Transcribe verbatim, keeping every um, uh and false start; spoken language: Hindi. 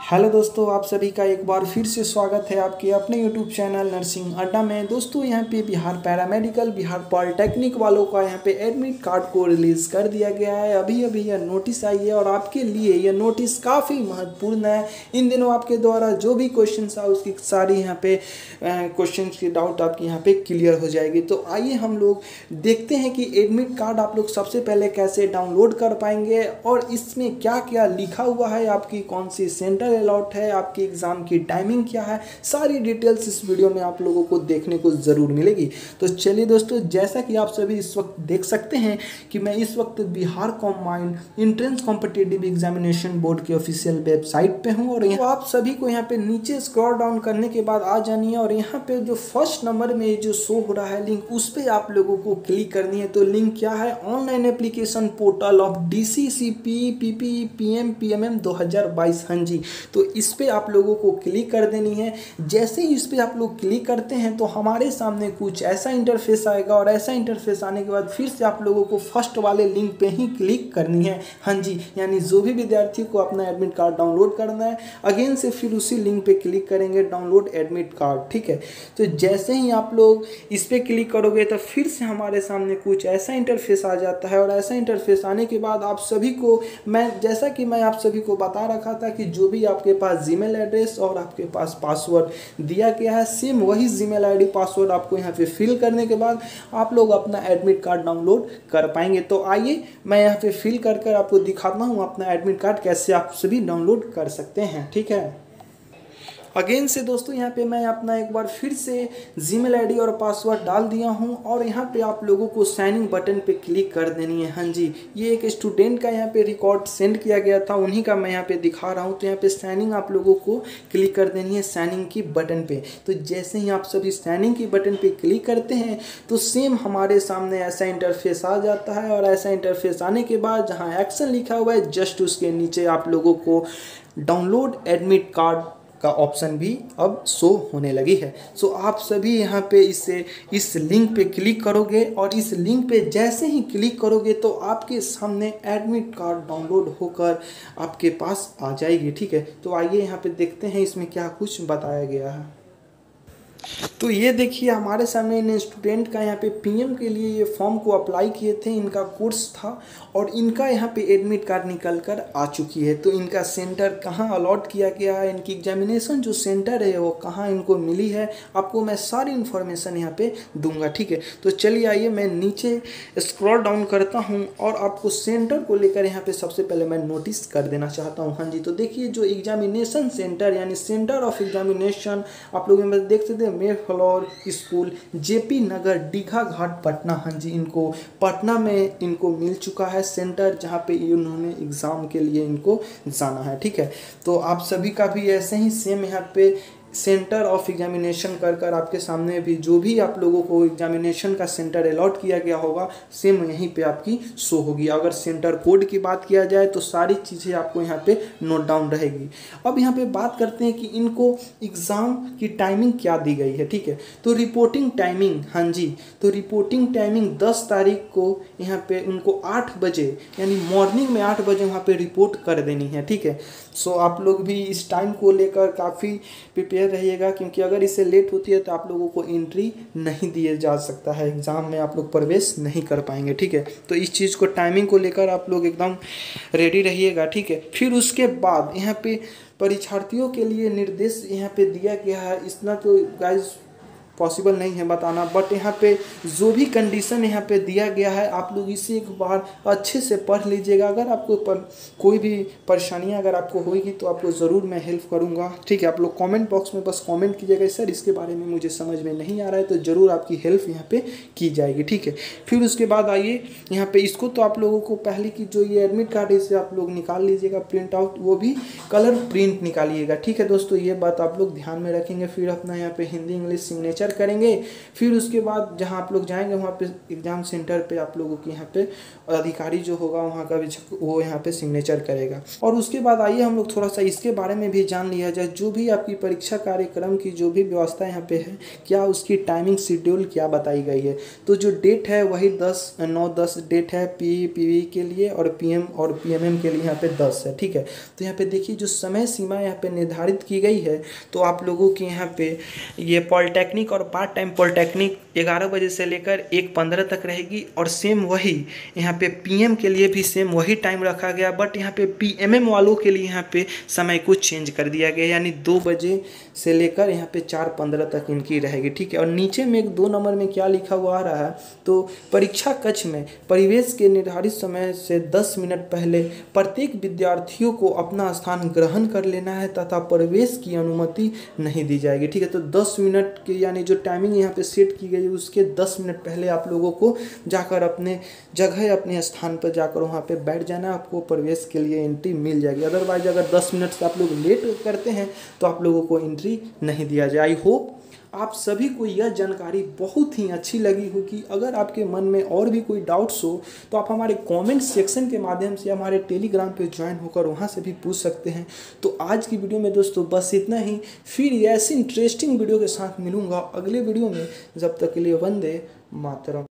हेलो दोस्तों, आप सभी का एक बार फिर से स्वागत है आपके अपने यूट्यूब चैनल नर्सिंग अड्डा में। दोस्तों यहाँ पे बिहार पैरामेडिकल, बिहार पॉलिटेक्निक वालों का यहाँ पे एडमिट कार्ड को रिलीज़ कर दिया गया है। अभी अभी यह नोटिस आई है और आपके लिए यह नोटिस काफ़ी महत्वपूर्ण है। इन दिनों आपके द्वारा जो भी क्वेश्चन था उसकी सारी यहाँ पे क्वेश्चन की डाउट आपकी यहाँ पे क्लियर हो जाएगी। तो आइए हम लोग देखते हैं कि एडमिट कार्ड आप लोग सबसे पहले कैसे डाउनलोड कर पाएंगे और इसमें क्या क्या लिखा हुआ है, आपकी कौन सी सेंटर अलॉट है, आपकी एग्जाम की टाइमिंग क्या है, सारी डिटेल्स इस वीडियो में आप लोगों को देखने को ज़रूर मिलेगी। तो चलिए दोस्तों, जैसा कि आप सभी इस वक्त देख सकते हैं कि मैं इस वक्त Bihar combined entrance competitive examination board के ऑफिशियल वेबसाइट पे हूँ और यहाँ आप सभी को यहाँ पे नीचे स्क्रॉल डाउन करने के बाद आ जानी है और यहाँ पे जो फर्स्ट नंबर में जो शो हो रहा है लिंक, उस पर आप लोगों को क्लिक करनी है। तो लिंक क्या है? Online application portal of D C C P P P P M P M M दो हज़ार बाईस। हाँ जी, तो इस पे आप लोगों को क्लिक कर देनी है। जैसे ही इस पे आप लोग क्लिक करते हैं तो हमारे सामने कुछ ऐसा इंटरफेस आएगा और ऐसा इंटरफेस आने के बाद फिर से आप लोगों को फर्स्ट वाले लिंक पे ही क्लिक करनी है। हाँ जी, यानी जो भी विद्यार्थी को अपना एडमिट कार्ड डाउनलोड करना है, अगेन से फिर उसी लिंक पे क्लिक करेंगे, डाउनलोड एडमिट कार्ड। ठीक है, तो जैसे ही आप लोग इस पे क्लिक करोगे तो फिर से हमारे सामने कुछ ऐसा इंटरफेस आ जाता है और ऐसा इंटरफेस आने के बाद आप सभी को मैं जैसा कि मैं आप सभी को बता रखा था कि जो भी आपके पास जीमेल एड्रेस और आपके पास पासवर्ड दिया गया है, सेम वही जीमेल आईडी पासवर्ड आपको यहाँ पे फिल करने के बाद आप लोग अपना एडमिट कार्ड डाउनलोड कर पाएंगे। तो आइए मैं यहाँ पे फिल कर कर आपको दिखाता हूँ अपना एडमिट कार्ड कैसे आप सभी डाउनलोड कर सकते हैं। ठीक है, अगेन से दोस्तों यहाँ पे मैं अपना एक बार फिर से जीमेल आईडी और पासवर्ड डाल दिया हूँ और यहाँ पे आप लोगों को साइनिंग बटन पे क्लिक कर देनी है। हाँ जी, ये एक स्टूडेंट का यहाँ पे रिकॉर्ड सेंड किया गया था, उन्हीं का मैं यहाँ पे दिखा रहा हूँ। तो यहाँ पे साइनिंग आप लोगों को क्लिक कर देनी है साइनिंग की बटन पे। तो जैसे ही आप सभी साइनिंग की बटन पे क्लिक करते हैं तो सेम हमारे सामने ऐसा इंटरफेस आ जाता है और ऐसा इंटरफेस आने के बाद जहाँ एक्शन लिखा हुआ है जस्ट उसके नीचे आप लोगों को डाउनलोड एडमिट कार्ड का ऑप्शन भी अब शो होने लगी है। सो आप सभी यहाँ पे इससे इस लिंक पे क्लिक करोगे और इस लिंक पे जैसे ही क्लिक करोगे तो आपके सामने एडमिट कार्ड डाउनलोड होकर आपके पास आ जाएगी। ठीक है, तो आइए यहाँ पे देखते हैं इसमें क्या कुछ बताया गया है। तो ये देखिए हमारे सामने इन स्टूडेंट का यहाँ पे पीएम के लिए ये फॉर्म को अप्लाई किए थे, इनका कोर्स था और इनका यहाँ पे एडमिट कार्ड निकल कर आ चुकी है। तो इनका सेंटर कहाँ अलॉट किया गया है, इनकी एग्जामिनेशन जो सेंटर है वो कहाँ इनको मिली है, आपको मैं सारी इन्फॉर्मेशन यहाँ पे दूंगा। ठीक है, तो चलिए आइए मैं नीचे स्क्रॉल डाउन करता हूँ और आपको सेंटर को लेकर यहाँ पे सबसे पहले मैं नोटिस कर देना चाहता हूँ। हाँ जी, तो देखिए जो एग्जामिनेशन सेंटर यानी सेंटर ऑफ एग्जामिनेशन आप लोग देख सकते हैं, Mayflower school, JP Nagar, Digha Ghat, Patna. हाँ जी, इनको पटना में इनको मिल चुका है सेंटर जहाँ पे इन्होंने एग्ज़ाम के लिए इनको जाना है। ठीक है, तो आप सभी का भी ऐसे ही सेम यहाँ पे सेंटर ऑफ एग्जामिनेशन कर कर आपके सामने भी जो भी आप लोगों को एग्जामिनेशन का सेंटर अलॉट किया गया होगा सेम यहीं पे आपकी शो होगी। अगर सेंटर कोड की बात किया जाए तो सारी चीज़ें आपको यहाँ पे नोट डाउन रहेगी। अब यहाँ पे बात करते हैं कि इनको एग्ज़ाम की टाइमिंग क्या दी गई है। ठीक है, तो रिपोर्टिंग टाइमिंग, हाँ जी, तो रिपोर्टिंग टाइमिंग दस तारीख को यहाँ पे उनको आठ बजे यानी मॉर्निंग में आठ बजे वहाँ पे रिपोर्ट कर देनी है। ठीक है, सो आप लोग भी इस टाइम को लेकर काफ़ी प्रिपेयर रहिएगा क्योंकि अगर इससे लेट होती है तो आप लोगों को एंट्री नहीं दिया जा सकता है, एग्ज़ाम में आप लोग प्रवेश नहीं कर पाएंगे। ठीक है, तो इस चीज़ को टाइमिंग को लेकर आप लोग एकदम रेडी रहिएगा। ठीक है, फिर उसके बाद यहाँ पे परीक्षार्थियों के लिए निर्देश यहाँ पे दिया गया है। इतना तो गाइज पॉसिबल नहीं है बताना, बट यहाँ पे जो भी कंडीशन यहाँ पे दिया गया है आप लोग इसे एक बार अच्छे से पढ़ लीजिएगा। अगर आपको पर, कोई भी परेशानियाँ अगर आपको होगी तो आपको ज़रूर मैं हेल्प करूँगा। ठीक है, आप लोग कमेंट बॉक्स में बस कमेंट कीजिएगा सर इसके बारे में मुझे समझ में नहीं आ रहा है, तो ज़रूर आपकी हेल्प यहाँ पे की जाएगी। ठीक है, फिर उसके बाद आइए यहाँ पे इसको तो आप लोगों को पहले की जो ये एडमिट कार्ड है इसे आप लोग निकाल लीजिएगा प्रिंट आउट, वो भी कलर प्रिंट निकालिएगा। ठीक है दोस्तों, ये बात आप लोग ध्यान में रखेंगे। फिर अपना यहाँ पे हिंदी इंग्लिश सिग्नेचर सिग्नेचर करेंगे। फिर उसके बाद जहाँ आप लोग जाएंगे वहाँ पे एग्ज़ाम सेंटर पे आप लोगों के यहाँ पे अधिकारी जो होगा वहाँ का भी वो यहाँ पे सिग्नेचर करेगा। और उसके बाद आइए हम लोग थोड़ा सा इसके बारे में भी जान लिया जाए, जो भी आपकी परीक्षा कार्यक्रम की जो भी व्यवस्था यहाँ पे है, क्या उसकी टाइमिंग शेड्यूल क्या बताई गई है। तो जो डेट है वही दस नौ दस डेट है पी पीवी के लिए, और पीएम और पीएमएम के लिए यहाँ पे दस है, ठीक है। तो यहाँ पे देखिए जो समय सीमा यहाँ पे निर्धारित की गई है, तो आप लोगों के यहाँ पे ये पॉलिटेक्निक और पार्ट टाइम पॉलिटेक्निक ग्यारह बजे से लेकर एक पंद्रह तक रहेगी। और सेम वही यहाँ पे पीएम के लिए भी सेम वही टाइम रखा गया, बट यहाँ पे पीएमएम वालों के लिए यहाँ पे समय को चेंज कर दिया गया, यानी दो बजे से लेकर यहाँ पे चार पंद्रह तक इनकी रहेगी, ठीक है। और नीचे में एक दो नंबर में क्या लिखा हुआ आ रहा है, तो परीक्षा कक्ष में परिवेश के निर्धारित समय से दस मिनट पहले प्रत्येक विद्यार्थियों को अपना स्थान ग्रहण कर लेना है तथा प्रवेश की अनुमति नहीं दी जाएगी, ठीक है। तो दस मिनट के यानी जो टाइमिंग यहाँ पे सेट की गई है उसके दस मिनट पहले आप लोगों को जाकर अपने जगह अपने स्थान पर जाकर वहाँ पे बैठ जाना, आपको प्रवेश के लिए एंट्री मिल जाएगी। अदरवाइज अगर दस मिनट से आप लोग लेट करते हैं तो आप लोगों को एंट्री नहीं दिया जाए। आई होप आप सभी को यह जानकारी बहुत ही अच्छी लगी होगी। अगर आपके मन में और भी कोई डाउट्स हो तो आप हमारे कमेंट सेक्शन के माध्यम से हमारे टेलीग्राम पे ज्वाइन होकर वहां से भी पूछ सकते हैं। तो आज की वीडियो में दोस्तों बस इतना ही, फिर ऐसी इंटरेस्टिंग वीडियो के साथ मिलूंगा अगले वीडियो में। जब तक के लिए वंदे मातरम।